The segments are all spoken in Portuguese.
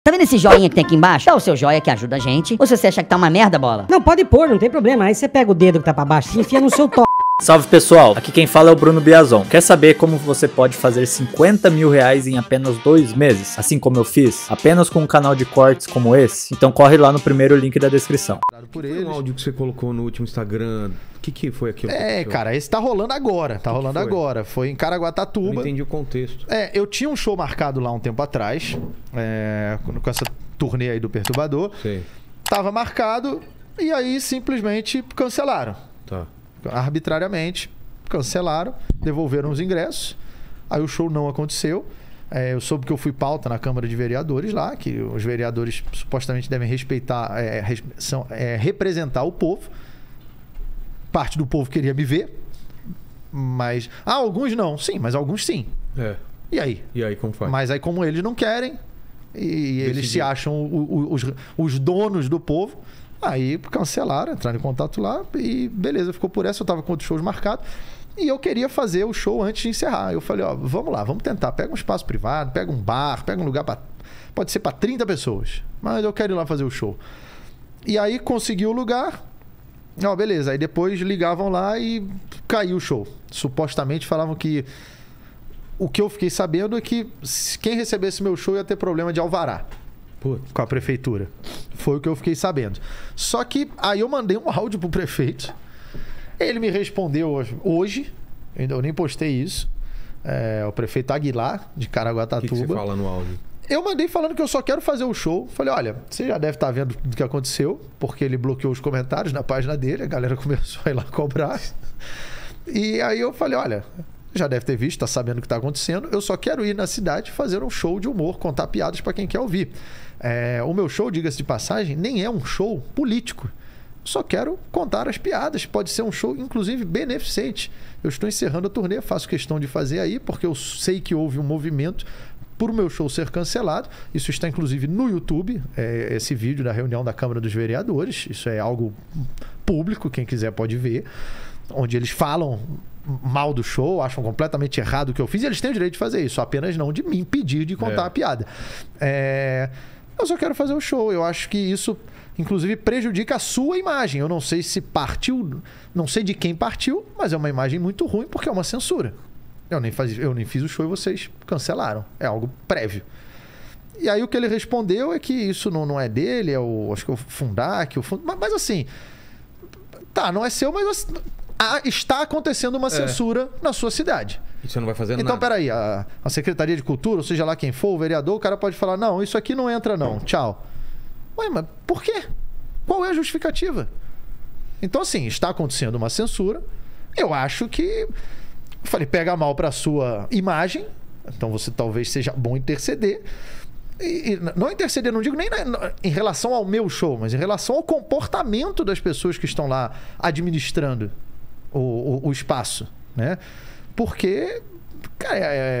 Tá vendo esse joinha que tem aqui embaixo? Dá o seu joia que ajuda a gente. Ou se você acha que tá uma merda, bola? Não, pode pôr, não tem problema. Aí você pega o dedo que tá pra baixo e enfia no seu to... Salve pessoal, aqui quem fala é o Bruno Biazon. Quer saber como você pode fazer 50 mil reais em apenas 2 meses? Assim como eu fiz, apenas com um canal de cortes como esse? Então corre lá no primeiro link da descrição. Por ele. O áudio que você colocou no último Instagram, o que foi aquilo? Cara, esse tá rolando agora, agora. Foi em Caraguatatuba. Eu não entendi o contexto. Eu tinha um show marcado lá um tempo atrás, com essa turnê aí do Perturbador. Sei. Tava marcado e aí simplesmente cancelaram. Tá. Arbitrariamente cancelaram, devolveram os ingressos. Aí o show não aconteceu. Eu soube que eu fui pauta na Câmara de Vereadores lá, que os vereadores supostamente devem respeitar, representar o povo. Parte do povo queria me ver, mas alguns não. Sim, mas alguns sim. E aí? E aí, como faz? Mas aí, como eles não querem e eles se acham os donos do povo, aí cancelaram, entraram em contato lá e beleza, ficou por essa. Eu tava com outros shows marcados e eu queria fazer o show antes de encerrar. Eu falei, vamos lá, vamos tentar. Pega um espaço privado, pega um bar, pega um lugar pode ser para 30 pessoas, mas eu quero ir lá fazer o show. E aí consegui o lugar. Beleza. Aí depois ligavam lá e caiu o show. Supostamente falavam que... O que eu fiquei sabendo é que quem recebesse meu show ia ter problema de alvará com a prefeitura. Foi o que eu fiquei sabendo. Só que aí eu mandei um áudio pro prefeito. Ele me respondeu hoje. Eu nem postei isso. O prefeito Aguilar, de Caraguatatuba. O que você fala no áudio? Eu mandei falando que eu só quero fazer o show. Falei, olha, você já deve estar vendo o que aconteceu, porque ele bloqueou os comentários na página dele, a galera começou a ir lá cobrar. E aí eu falei, olha, já deve ter visto, tá sabendo o que tá acontecendo. Eu só quero ir na cidade fazer um show de humor, contar piadas para quem quer ouvir. O meu show, diga-se de passagem, nem é um show político. Só quero contar as piadas. Pode ser um show, inclusive, beneficente. Eu estou encerrando a turnê, faço questão de fazer aí, porque eu sei que houve um movimento por o meu show ser cancelado. Isso está, inclusive, no YouTube, esse vídeo da reunião da Câmara dos Vereadores. Isso é algo público, quem quiser pode ver. Onde eles falam mal do show, acham completamente errado o que eu fiz. E eles têm o direito de fazer isso, apenas não de me impedir de contar a piada. Eu só quero fazer o show. Eu acho que isso, inclusive, prejudica a sua imagem. Eu não sei se partiu, não sei de quem partiu, mas é uma imagem muito ruim porque é uma censura. Eu nem fiz o show e vocês cancelaram. É algo prévio. E aí o que ele respondeu é que isso não é dele, acho que é o Fundac. Mas assim, não é seu, mas está acontecendo uma censura na sua cidade. E você não vai fazer nada. Então, peraí, a Secretaria de Cultura, ou seja lá quem for, o vereador, o cara pode falar, não, isso aqui não entra não, tchau. Ué, mas por quê? Qual é a justificativa? Então, assim, está acontecendo uma censura. Eu acho que... Eu falei, pega mal para a sua imagem, então você talvez seja bom interceder. E não interceder, não digo nem em relação ao meu show, mas em relação ao comportamento das pessoas que estão lá administrando o espaço, né? Porque, cara,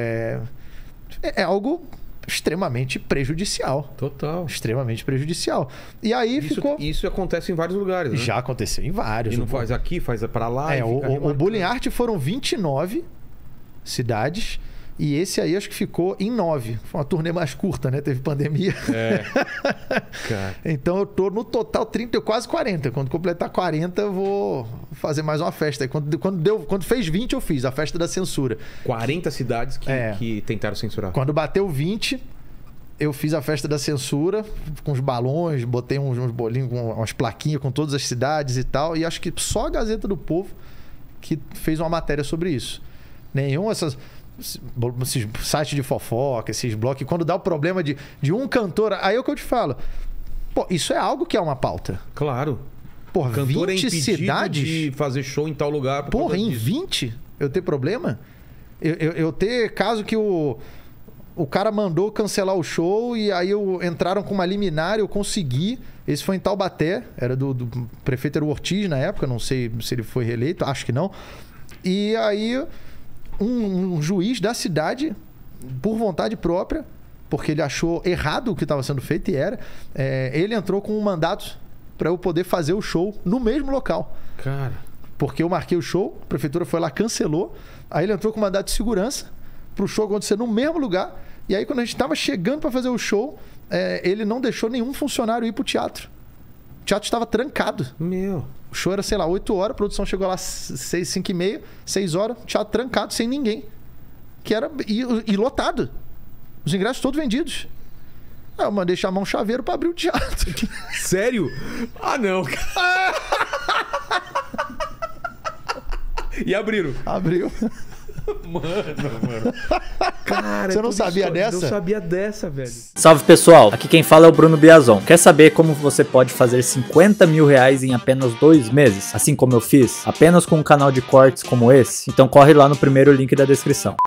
é algo extremamente prejudicial. Total. Extremamente prejudicial. E aí Isso acontece em vários lugares, né? Já aconteceu em vários. E não faz aqui, faz pra lá. O Bullying Art foram 29 cidades. E esse aí acho que ficou em 9. Foi uma turnê mais curta, né? Teve pandemia. Cara. Então eu tô no total 30, quase 40. Quando completar 40, eu vou fazer mais uma festa. Quando fez 20, eu fiz a festa da censura. 40 cidades que tentaram censurar. Quando bateu 20, eu fiz a festa da censura, com os balões, botei uns bolinhos, com umas plaquinhas com todas as cidades e tal. E acho que só a Gazeta do Povo que fez uma matéria sobre isso. Nenhum esses sites de fofoca, esses blogs, quando dá o problema de um cantor, aí é o que eu te falo. Pô, isso é algo que é uma pauta. Claro. Porra, cantor 20 cidades de fazer show em tal lugar. Porra, em 20 eu ter problema? Eu ter caso que o cara mandou cancelar o show e aí entraram com uma liminar, eu consegui. Esse foi em Taubaté, era do prefeito era o Ortiz na época, não sei se ele foi reeleito, acho que não. E aí um juiz da cidade, por vontade própria, porque ele achou errado o que estava sendo feito, e ele entrou com um mandato para eu poder fazer o show no mesmo local. Cara. Porque eu marquei o show, a prefeitura foi lá, cancelou, aí ele entrou com um mandato de segurança para o show acontecer no mesmo lugar, e aí quando a gente estava chegando para fazer o show, ele não deixou nenhum funcionário ir pro teatro. O teatro estava trancado. Meu. O show era, sei lá, 8 horas, a produção chegou lá 6, 5 e meia, 6 horas, teatro trancado, sem ninguém. E lotado. Os ingressos todos vendidos. Aí eu mandei chamar um chaveiro pra abrir o teatro. Sério? Ah, não. E abriram. Abriu. Mano. Cara, Você não sabia dessa? Não sabia dessa, velho. Salve pessoal, aqui quem fala é o Bruno Biazon. Quer saber como você pode fazer 50 mil reais em apenas 2 meses? Assim como eu fiz? Apenas com um canal de cortes como esse? Então corre lá no primeiro link da descrição.